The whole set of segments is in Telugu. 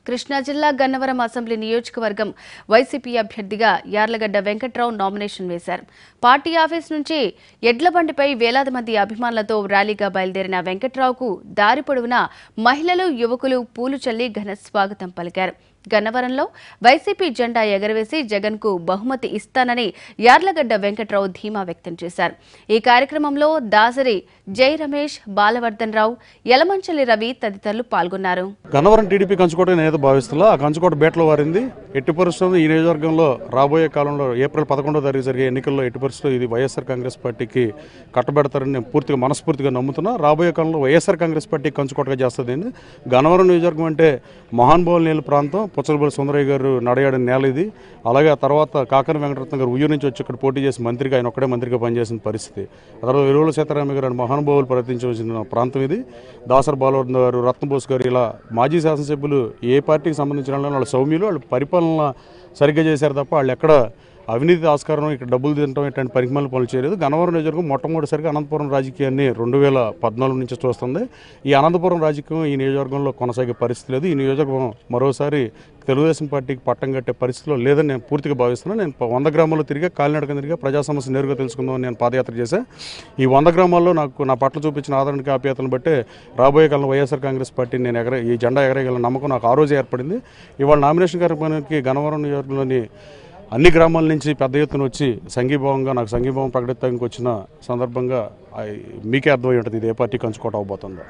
కృష్ణా జిల్లా గన్నవరం అసెంబ్లీ నియోజకవర్గం వైసీపీ అభ్యర్థిగా యార్లగడ్డ వెంకట్రావు నామినేషన్ వేశారు. పార్టీ ఆఫీస్ నుంచి ఎడ్లబండిపై వేలాది మంది అభిమానులతో ర్యాలీగా బయలుదేరిన వెంకట్రావుకు దారి పొడవునా మహిళలు, యువకులు పూలు చల్లి ఘన స్వాగతం పలికారు. గన్నవరంలో వైసీపీ జెండా ఎగరవేసి జగన్కు బహుమతి ఇస్తానని యార్లగడ్డ వెంకట్రావు ధీమా వ్యక్తం చేశారు. ఈ కార్యక్రమంలో దాసరి జై రమేష్, బాలవర్ధన్ రావు, యలమంచలి రవి తదితరులు పాల్గొన్నారు. గన్నవరం టీడీపీ కంచుకోట నేత భావిస్తున్నా ఆ కంచుకోట బేటలో వారింది. ఎట్టి పరిస్థితుల్లో ఈ నియోజకవర్గంలో రాబోయే కాలంలో ఏప్రిల్ 11వ తారీఖు జరిగే ఎన్నికల్లో ఎట్టి పరిస్థితుల్లో ఇది వైఎస్ఆర్ కాంగ్రెస్ పార్టీకి కట్టబెడతారని నేను పూర్తిగా మనస్ఫూర్తిగా నమ్ముతున్నా. రాబోయే కాలంలో వైఎస్ఆర్ కాంగ్రెస్ పార్టీ కంచుకోటగా చేస్తుంది. గన్నవరం నియోజకవర్గం అంటే మహానుభావుల నేల ప్రాంతం. పుచ్చలపల్లి సుందరయ్య గారు నడయాడిన నేల ఇది. అలాగే ఆ తర్వాత కాకని వెంకటరత్న గారు ఉయ్యూరు నుంచి వచ్చి ఇక్కడ పోటీ చేసి మంత్రిగా, ఆయన ఒక్కడే మంత్రిగా పనిచేసిన పరిస్థితి. ఆ తర్వాత వెలుగుల సీతారామ గారు మహానుభావులు ప్రవర్తించవలసిన ప్రాంతం ఇది. దాసర్ బాలవర్ధన్ గారు, రత్నబోస్ గారు, ఇలా మాజీ శాసనసభ్యులు ఏ పార్టీకి సంబంధించిన వాళ్ళు సౌమ్యులు, వాళ్ళు పరిపాలన సరిగ్గా చేశారు తప్ప వాళ్ళు ఎక్కడ అవినీతి ఆస్కారం, ఇక్కడ డబ్బులు తినడం ఇట్లాంటి పరిమాణాలు పనులు చేయలేదు. గన్నవరం నియోజకవర్గం మొట్టమొదటిసారిగా అనంతపురం రాజకీయాన్ని 2014 నుంచి చూస్తుంది. ఈ అనంతపురం రాజకీయం ఈ నియోజకవర్గంలో కొనసాగే పరిస్థితి లేదు. ఈ నియోజకవర్గం మరోసారి తెలుగుదేశం పార్టీకి పట్టం కట్టే పరిస్థితిలో లేదని నేను పూర్తిగా భావిస్తున్నాను. నేను 100 గ్రామాల్లో తిరిగా, కాలినడక తిరిగా ప్రజా సమస్య నేరుగా తెలుసుకుందామని నేను పాదయాత్ర చేశాను. ఈ 100 గ్రామాల్లో నా పట్ల చూపించిన ఆదరణకి, ఆప్యాయతలను బట్టే రాబోయే కాలంలో వైఎస్ఆర్ కాంగ్రెస్ పార్టీ నేను ఈ జెండా ఎగరేయగల నమ్మకం నాకు ఆ రోజే ఏర్పడింది. ఇవాళ నామినేషన్ కార్యక్రమానికి గన్నవరం నియోజకవర్గంలోని అన్ని గ్రామాల నుంచి పెద్ద ఎత్తున వచ్చి సంఘీభావంగా నాకు సంఘీభావం ప్రకటించడానికి వచ్చిన సందర్భంగా మీకే అర్థమై ఉంటుంది ఇది ఏ పార్టీ కంచుకోట అవబోతుందో.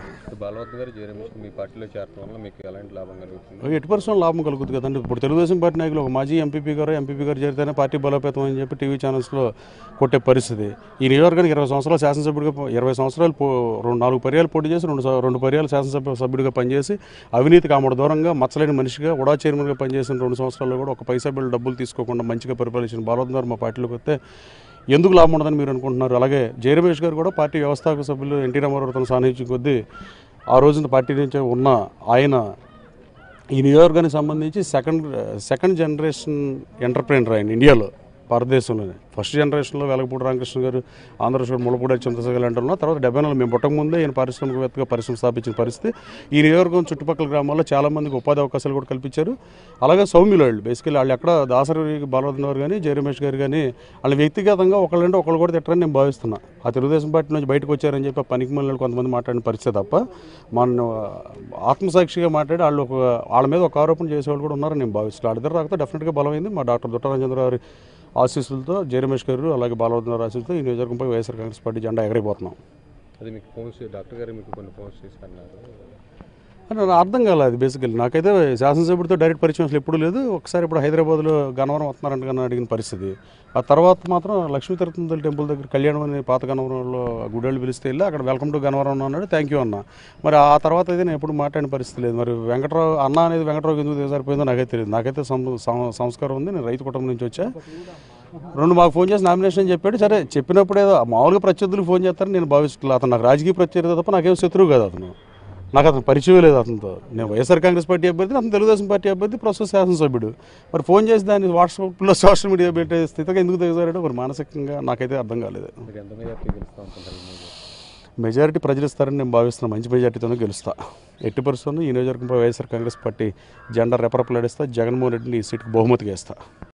మీ పార్టీలో చేరడం వల్ల మీకు ఎలాంటి లాభం కలుగుతుంది? 8% లాభం కలుగుతుంది కదండి. ఇప్పుడు తెలుగుదేశం పార్టీ నాయకులు ఒక మాజీ ఎంపీపీ గారు చేరితేనే పార్టీ బలోపేతం అని చెప్పి టీవీ ఛానల్స్లో కొట్టే పరిస్థితి. ఈ నియోజకవర్గానికి 20 సంవత్సరాలు శాసనసభ్యుడిగా, 20 సంవత్సరాలు 4 పర్యాలు పోటీ చేసి 2 పర్యాలు శాసనసభ్యుడిగా పనిచేసి అవినీతికి ఆమడ దూరంగా మచ్చలేని మనిషిగా ఉడా చైర్మన్గా పనిచేసిన 2 సంవత్సరాల్లో కూడా ఒక పైసా బిల్లు డబ్బులు తీసుకోకుండా మంచిగా పరిపాలించిన బాలవర్ధన్ గారు మా పార్టీలోకి వస్తే ఎందుకు లాభం ఉండదని మీరు అనుకుంటున్నారు? అలాగే జై రమేష్ గారు కూడా పార్టీ వ్యవస్థాపక సభ్యులు ఎన్టీ రామారావుతో సాన్నిహిత్యం కొద్దీ ఆ రోజున పార్టీ నుంచి ఉన్న ఆయన ఈ నియోజకవర్గానికి సంబంధించి సెకండ్ జనరేషన్ ఎంటర్ప్రైనర్ ఆయన ఇండియాలో, భారతదేశంలోనే. ఫస్ట్ జనరేషన్లో వెలగపూడి రామకృష్ణ గారు, ఆంధ్రప్రదేశ్ ములపూడి చంద్రశేఖర్ లాంటి ఉన్నారు. తర్వాత 70 మేము పుట్టక ముందే ఈయన పారిశ్రామికవేత్తగా పరిశ్రమ స్థాపించిన పరిస్థితి. ఈ నియోజకవర్గం చుట్టుపక్కల గ్రామాల్లో చాలామందికి ఉపాధి అవకాశాలు కూడా కల్పించారు. అలాగే సౌమ్యులు వాళ్ళు బేసికలీ వాళ్ళు ఎక్కడ దాసరి బాలవర్ధన్ గారు కానీ, జై రమేష్ గారు కానీ వాళ్ళు వ్యక్తిగతంగా ఒకళ్ళంటే ఒకళ్ళు కూడా తిట్టరని నేను భావిస్తున్నా. ఆ తెలుగుదేశం పార్టీ నుంచి బయటకు వచ్చారని చెప్పి పనికి మళ్ళీ కొంతమంది మాట్లాడిన పరిస్థితి తప్ప మన ఆత్మసాక్షిగా మాట్లాడి వాళ్ళ మీద ఒక ఆరోపణ చేసేవాళ్ళు కూడా ఉన్నారని నేను భావిస్తున్నాను. వాళ్ళిద్దరు రాకపోతే డెఫినెట్గా బలమైంది. మా డాక్టర్ దుట్టారాజేంద్ర గారి ఆశీస్సులతో, జై రమేష్ గారు అలాగే బాలవర్ధన్ గారి ఆశీస్సులతో ఈ నియోజకవర్గంపై వైఎస్ఆర్ కాంగ్రెస్ పార్టీ జెండా ఎగరైపోతున్నాం. అది మీకు ఫోన్స్, డాక్టర్ గారు మీకు కొన్ని ఫోన్స్ చేసి అన్నారు అని నాకు అర్థం కాలేదు. అది బేసికల్లీ నాకైతే శాసనసభ్యుడితో డైరెక్ట్ పరిచయం అసలు ఎప్పుడూ లేదు. ఒకసారి ఇప్పుడు హైదరాబాద్లో గన్నవరం వస్తున్నారంటని అడిగిన పరిస్థితి. ఆ తర్వాత మాత్రం లక్ష్మీ తిరుపతి టెంపుల్ దగ్గర కళ్యాణం అని పాత గన్నవరంలో గుడేళ్ళు పిలిస్తే వెళ్ళి అక్కడ వెల్కమ్ టు గన్నవరం అన్నాడు, థ్యాంక్ యూ అన్న. మరి ఆ తర్వాత అయితే నేను ఎప్పుడు మాట్లాడిన పరిస్థితి లేదు. మరి వెంకట్రావు అన్న అనేది వెంకట్రావుకి ఎందుకు సరిపోయిందో నాకైతే తెలియదు. నాకైతే సంస్కారం ఉంది. నేను రైతు కుటుంబం నుంచి వచ్చా. 2 మాకు ఫోన్ చేసి నామినేషన్ అని చెప్పాడు. సరే చెప్పినప్పుడు ఏదో మామూలుగా ప్రత్యర్థులు ఫోన్ చేస్తారని నేను భావిస్తున్నాను. అతను నాకు రాజకీయ ప్రత్యర్థి తప్ప నాకేం శత్రువు కాదు. నాకు అతను పరిచయం లేదు అతనితో. నేను వైఎస్ఆర్ కాంగ్రెస్ పార్టీ అభ్యర్థి, అతను తెలుగుదేశం పార్టీ అభ్యర్థి, ప్రస్తుత శాసనసభ్యుడు. మరి ఫోన్ చేసి దాన్ని వాట్సాప్లో సోషల్ మీడియా పెట్టే స్థితిగా ఎందుకు దిగజారాడో మరి మానసికంగా నాకైతే అర్థం కాలేదు. మెజారిటీ ప్రజలు ఇస్తారని నేను భావిస్తున్నాను. మంచి మెజారిటీతోనే గెలుస్తా. ఎట్టి పరిస్థితుల్లో ఈ నియోజకవర్గంపై వైఎస్ఆర్ కాంగ్రెస్ పార్టీ జెండా రెపరెపలాడిస్తా. జగన్మోహన్ రెడ్డిని ఈ సీట్కి బహుమతిగా ఇస్తా.